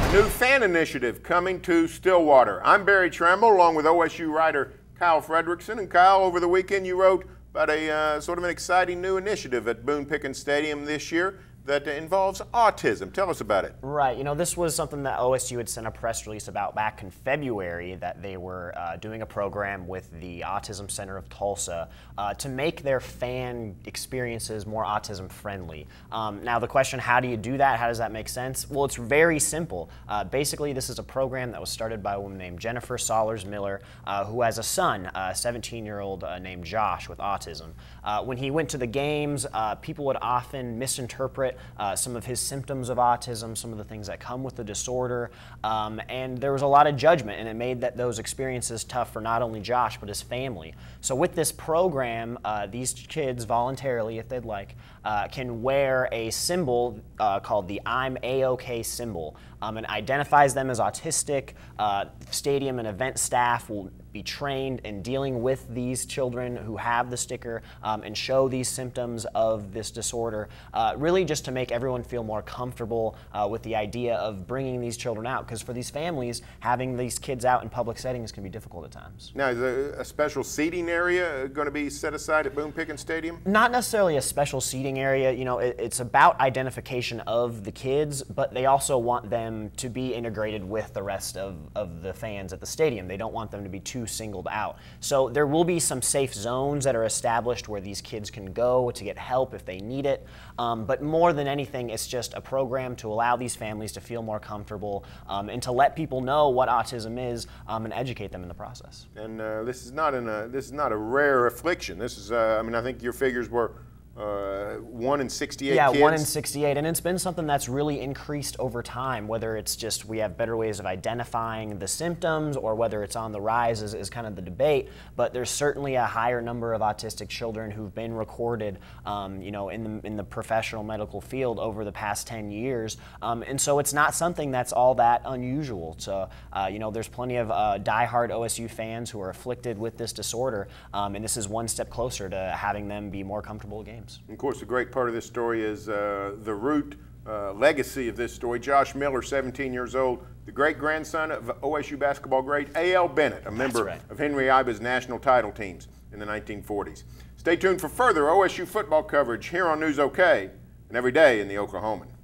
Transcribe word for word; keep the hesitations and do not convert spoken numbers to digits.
New fan initiative coming to Stillwater. I'm Barry Tremble along with O S U writer Kyle Fredrickson. And Kyle, over the weekend you wrote about a uh, sort of an exciting new initiative at Boone Pickens Stadium this year that involves autism. Tell us about it. Right. You know, this was something that O S U had sent a press release about back in February, that they were uh, doing a program with the Autism Center of Tulsa uh, to make their fan experiences more autism friendly. Um, now the question, how do you do that? How does that make sense? Well, it's very simple. Uh, basically, this is a program that was started by a woman named Jennifer Sollers Miller, uh, who has a son, a seventeen-year-old uh, named Josh with autism. Uh, when he went to the games, uh, people would often misinterpret Uh, some of his symptoms of autism, some of the things that come with the disorder, um, and there was a lot of judgment, and it made that those experiences tough for not only Josh but his family. So with this program, uh, these kids voluntarily, if they'd like, uh, can wear a symbol uh, called the I'm A-OK symbol. Um, it identifies them as autistic. Uh, stadium and event staff will be trained in dealing with these children who have the sticker um, and show these symptoms of this disorder, uh, really just to make everyone feel more comfortable uh, with the idea of bringing these children out, because for these families, having these kids out in public settings can be difficult at times. Now, is a, a special seating area going to be set aside at Boone Pickens Stadium? Not necessarily a special seating area. You know, it, it's about identification of the kids, but they also want them to be integrated with the rest of, of the fans at the stadium. They don't want them to be too singled out. So there will be some safe zones that are established where these kids can go to get help if they need it. Um, but more than anything, it's just a program to allow these families to feel more comfortable um, and to let people know what autism is um, and educate them in the process. And uh, this is not in a this is not a rare affliction. This is uh, I mean, I think your figures were Uh, one in sixty-eight yeah, kids? one in sixty-eight, and it's been something that's really increased over time, whether it's just we have better ways of identifying the symptoms or whether it's on the rise is, is kind of the debate, but there's certainly a higher number of autistic children who've been recorded um, you know, in the, in the professional medical field over the past ten years, um, and so it's not something that's all that unusual. So, uh, you know, there's plenty of uh, diehard O S U fans who are afflicted with this disorder, um, and this is one step closer to having them be more comfortable at games. Of course, a great part of this story is uh, the root uh, legacy of this story. Josh Miller, seventeen years old, the great-grandson of O S U basketball great A L Bennett, a member right. of Henry Iba's national title teams in the nineteen forties. Stay tuned for further O S U football coverage here on News OK and every day in the Oklahoman.